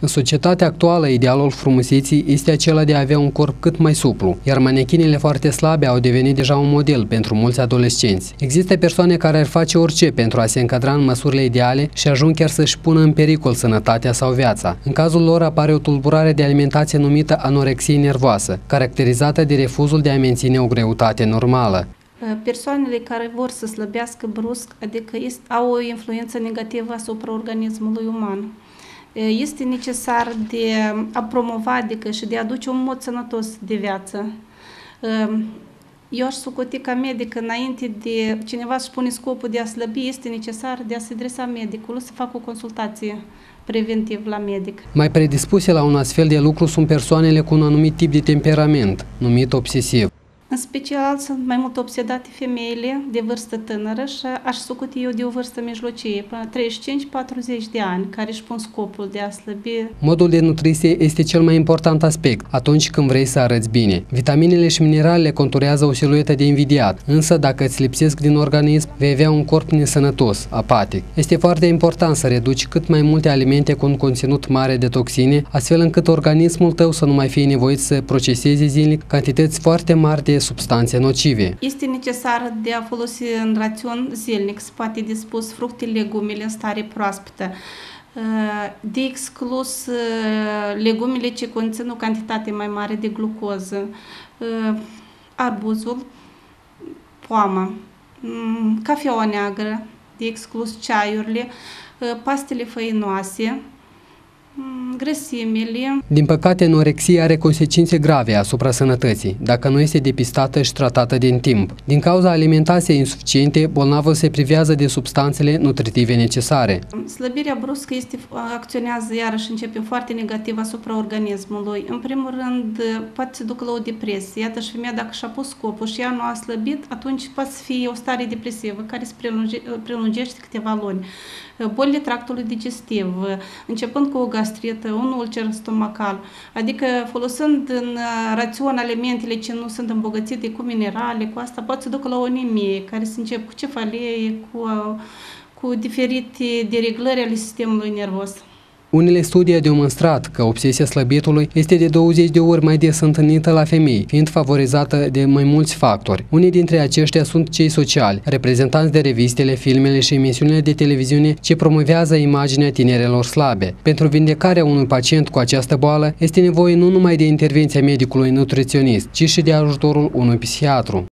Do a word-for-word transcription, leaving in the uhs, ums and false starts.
În societatea actuală, idealul frumuseții este acela de a avea un corp cât mai suplu, iar manechinele foarte slabe au devenit deja un model pentru mulți adolescenți. Există persoane care ar face orice pentru a se încadra în măsurile ideale și ajung chiar să-și pună în pericol sănătatea sau viața. În cazul lor apare o tulburare de alimentație numită anorexie nervoasă, caracterizată de refuzul de a menține o greutate normală. Persoanele care vor să slăbească brusc, adică au o influență negativă asupra organismului uman. Este necesar de a promova, adică și de a aduce un mod sănătos de viață. Eu aș socoti ca medic, înainte de cineva să-și pune scopul de a slăbi, este necesar de a se adresa medicului, să facă o consultație preventiv la medic. Mai predispuse la un astfel de lucru sunt persoanele cu un anumit tip de temperament, numit obsesiv. În special sunt mai mult obsedate femeile de vârstă tânără și aș socoti eu de o vârstă mijlocie, până treizeci și cinci patruzeci de ani, care își pun scopul de a slăbi. Modul de nutriție este cel mai important aspect atunci când vrei să arăți bine. Vitaminele și mineralele conturează o siluetă de invidiat, însă dacă îți lipsesc din organism, vei avea un corp nesănătos, apatic. Este foarte important să reduci cât mai multe alimente cu un conținut mare de toxine, astfel încât organismul tău să nu mai fie nevoit să proceseze zilnic cantități foarte mari de substanțe nocive. Este necesar de a folosi în rațion zilnic, se poate dispus fructe, legumele în stare proaspătă, de exclus legumele ce conțin o cantitate mai mare de glucoză, arbuzul, poama, cafeaua neagră, de exclus ceaiurile, pastele făinoase, grăsimile. Din păcate, anorexia are consecințe grave asupra sănătății, dacă nu este depistată și tratată din timp. Din cauza alimentației insuficiente, bolnavul se privează de substanțele nutritive necesare. Slăbirea bruscă este, acționează iarăși începe foarte negativ asupra organismului. În primul rând, poate să ducă la o depresie. Iată și femeia, dacă și-a pus scopul și ea nu a slăbit, atunci poate să fie o stare depresivă care se prelunge, prelungește câteva luni. Bolile tractului digestiv, începând cu o gastrită, un ulcer stomacal, adică folosind în rațion alimentele ce nu sunt îmbogățite cu minerale, cu asta poate să ducă la o anemie, care se începe cu cefalie, cu, cu diferite dereglări ale sistemului nervos. Unele studii au demonstrat că obsesia slăbitului este de douăzeci de ori mai des întâlnită la femei, fiind favorizată de mai mulți factori. Unii dintre aceștia sunt cei sociali, reprezentanți de revistele, filmele și emisiunile de televiziune ce promovează imaginea tinerelor slabe. Pentru vindecarea unui pacient cu această boală este nevoie nu numai de intervenția medicului nutriționist, ci și de ajutorul unui psihiatru.